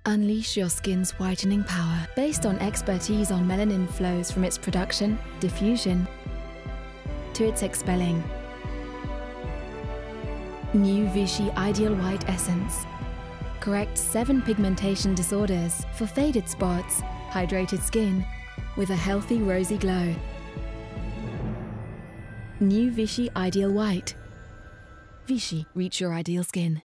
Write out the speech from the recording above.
Unleash your skin's whitening power based on expertise on melanin flows from its production, diffusion, to its expelling. New Vichy Ideal White Essence corrects 7 pigmentation disorders for faded spots, hydrated skin, with a healthy rosy glow. New Vichy Ideal White. Vichy, reach your ideal skin.